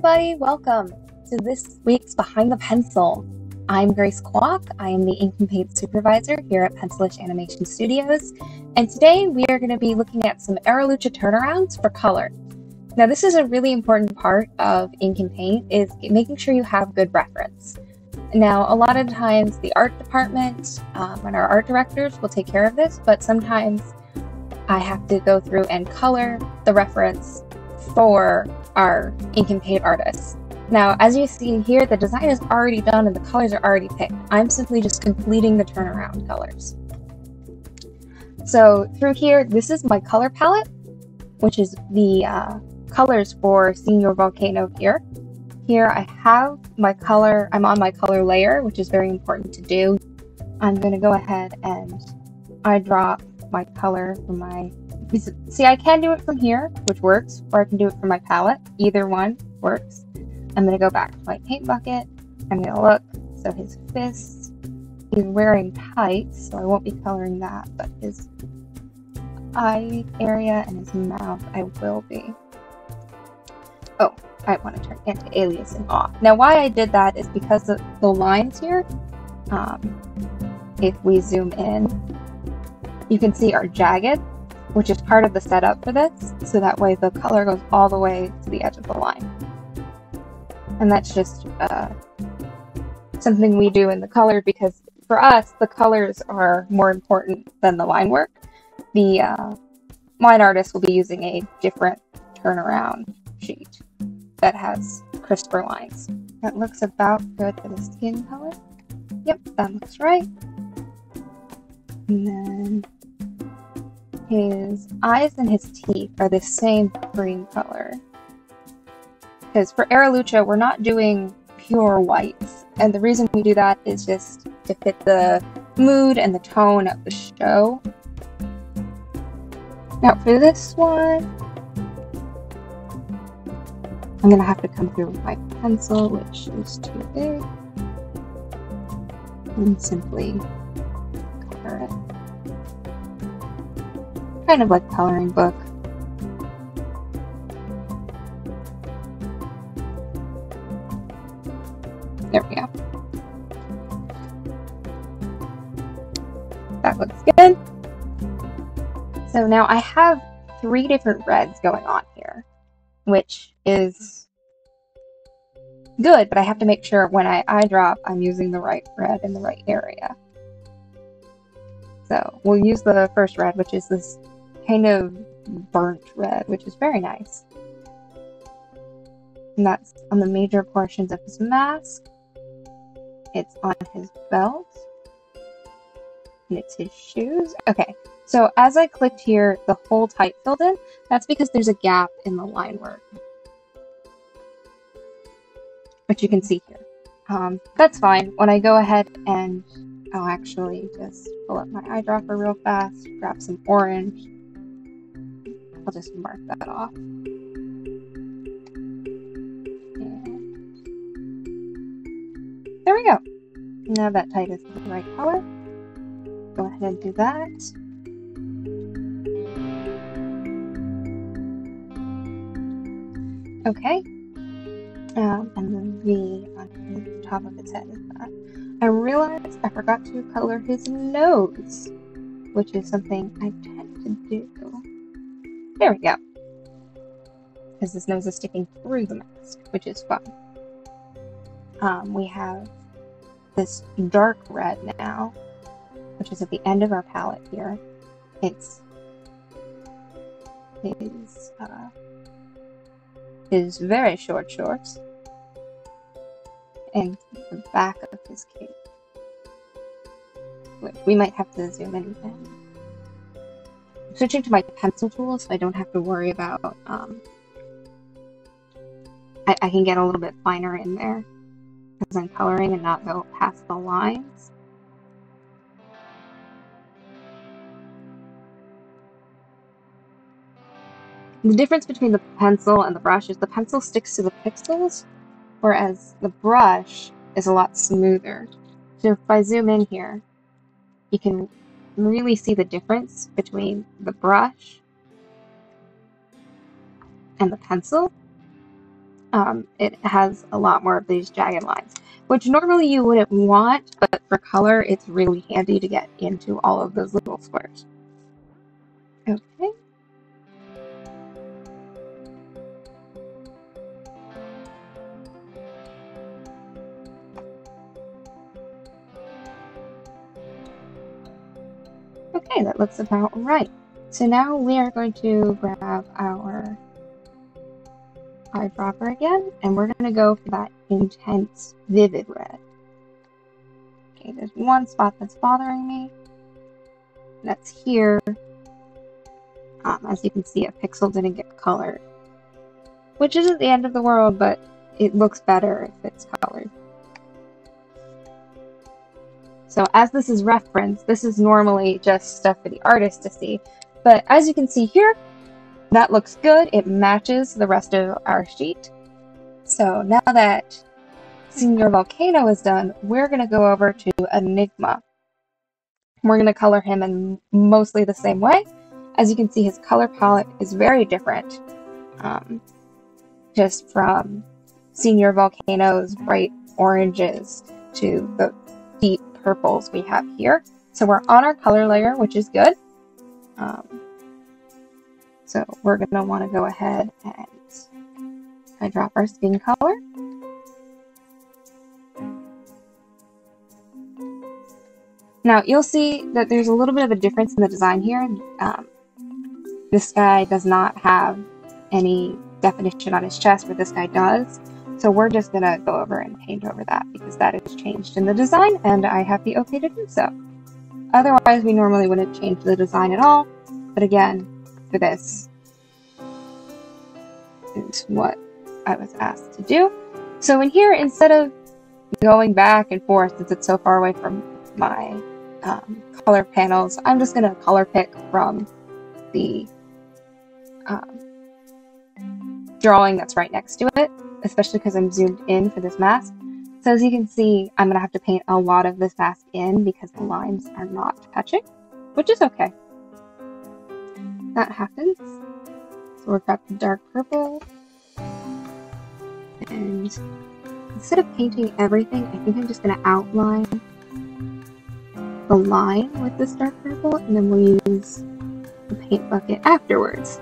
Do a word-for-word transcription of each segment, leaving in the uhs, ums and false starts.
everybody, welcome to this week's Behind the Pencil. I'm Grace Kwock. I am the ink and paint supervisor here at Pencilish Animation Studios, and today we are going to be looking at some Aro Lucha turnarounds for color. Now this is a really important part of ink and paint, is making sure you have good reference. Now a lot of times the art department um, and our art directors will take care of this, but sometimes I have to go through and color the reference for our ink and paint artists. Now, as you see here, the design is already done and the colors are already picked. I'm simply just completing the turnaround colors. So through here, this is my color palette, which is the uh, colors for Senior Volcano here. Here I have my color, I'm on my color layer, which is very important to do. I'm going to go ahead and I drop my color from my, see, I can do it from here, which works, or I can do it from my palette. Either one works. I'm going to go back to my paint bucket. I'm going to look. So his fists, he's wearing tights, so I won't be coloring that, but his eye area and his mouth, I will be. Oh, I want to turn anti-aliasing off. Now, why I did that is because of the lines here. Um, if we zoom in, you can see are jagged, which is part of the setup for this, so that way the color goes all the way to the edge of the line. And that's just uh, something we do in the color, because for us, the colors are more important than the line work. The uh, line artist will be using a different turnaround sheet that has crisper lines. That looks about good for the skin color. Yep, that looks right. And then his eyes and his teeth are the same cream color. Because for Aro Lucha, we're not doing pure whites. And the reason we do that is just to fit the mood and the tone of the show. Now for this one, I'm going to have to come through with my pencil, which is too big. And simply color it. Kind of like coloring book. There we go. That looks good. So now I have three different reds going on here, which is good, but I have to make sure when I eye drop, I'm using the right red in the right area. So we'll use the first red, which is this kind of burnt red, which is very nice. And that's on the major portions of his mask. It's on his belt. And it's his shoes. Okay, so as I clicked here, the whole type filled in. That's because there's a gap in the line work, which you can see here. Um, that's fine. When I go ahead and I'll actually just pull up my eyedropper real fast, grab some orange. I'll just mark that off. There we go. Now that tight is the right color. Go ahead and do that. Okay. Um, and the V on the top of its head is that. I realized I forgot to color his nose, which is something I tend to do. There we go. Because his nose is sticking through the mask, which is fun. Um, we have this dark red now, which is at the end of our palette here. It's his, uh, his very short shorts and the back of his cape, which we might have to zoom in again. I'm switching to my pencil tool so I don't have to worry about, um, I, I can get a little bit finer in there as I'm coloring and not go past the lines. The difference between the pencil and the brush is the pencil sticks to the pixels, whereas the brush is a lot smoother. So if I zoom in here, you can really see the difference between the brush and the pencil. um, it has a lot more of these jagged lines, which normally you wouldn't want, but for color, it's really handy to get into all of those little squares. Okay. Okay, that looks about right. So now we are going to grab our eyedropper again, and we're going to go for that intense, vivid red. Okay, there's one spot that's bothering me. That's here. Um, as you can see, a pixel didn't get colored, which isn't the end of the world, but it looks better if it's colored. So as this is reference, this is normally just stuff for the artist to see. But as you can see here, that looks good. It matches the rest of our sheet. So now that Senior Volcano is done, we're going to go over to Enigma. We're going to color him in mostly the same way. As you can see, his color palette is very different. Um, just from Senior Volcano's bright oranges to the deep purples we have here. So we're on our color layer, which is good. Um, so we're going to want to go ahead and eyedrop our skin color. Now you'll see that there's a little bit of a difference in the design here. Um, this guy does not have any definition on his chest, but this guy does. So we're just going to go over and paint over that because that is changed in the design and I have the okay to do so. Otherwise, we normally wouldn't change the design at all. But again, for this is what I was asked to do. So in here, instead of going back and forth since it's so far away from my um, color panels, I'm just going to color pick from the um, drawing that's right next to it, especially because I'm zoomed in for this mask. So as you can see, I'm going to have to paint a lot of this mask in because the lines are not touching, which is okay. That happens. So we've got the dark purple. And instead of painting everything, I think I'm just going to outline the line with this dark purple, and then we'll use the paint bucket afterwards.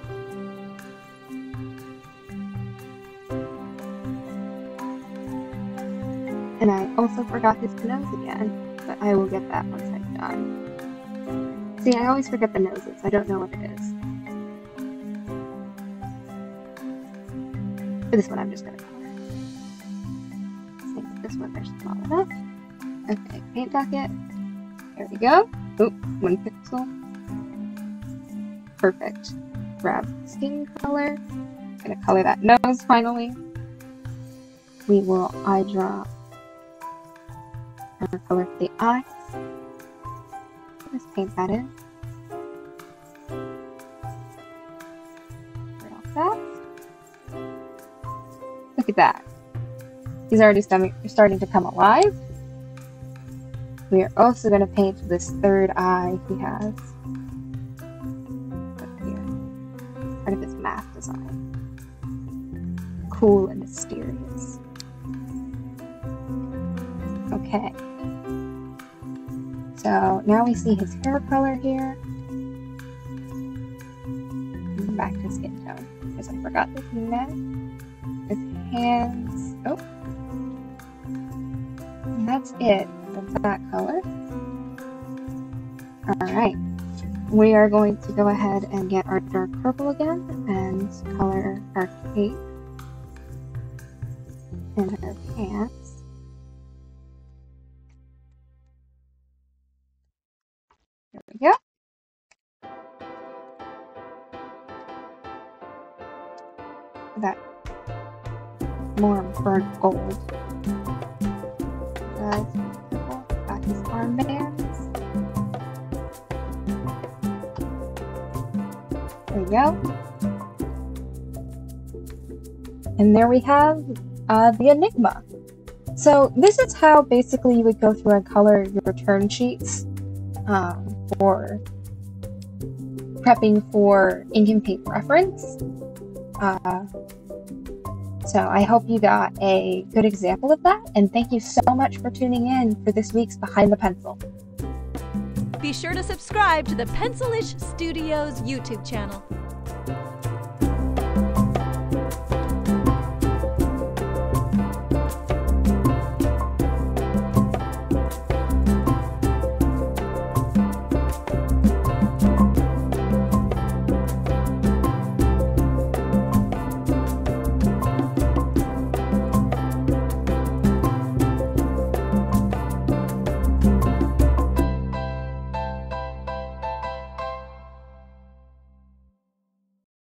And I also forgot his nose again, but I will get that once I'm done. See, I always forget the noses. I don't know what it is. For this one, I'm just going to color. Same with this one, they're small enough. Okay, paint bucket. There we go. Oop, one pixel. Perfect. Grab skin color. Gonna color that nose finally. We will eyedrop our color for the eyes. Let's paint that in. Real fast. Look at that. He's already starting to come alive. We are also going to paint this third eye he has up here. Part of his mask design. Cool and mysterious. Okay. So now we see his hair color here. And back to skin tone. Because I forgot his neck. His hands. Oh. And that's it. That color. Alright, we are going to go ahead and get our dark purple again and color our cape and our pants. There we go. That more burnt gold. That's his armbands. There we go. And there we have uh, the Enigma. So this is how basically you would go through and color your return sheets um, for prepping for ink and paint reference. Uh, So I hope you got a good example of that, and thank you so much for tuning in for this week's Behind the Pencil. Be sure to subscribe to the Pencilish Studios YouTube channel.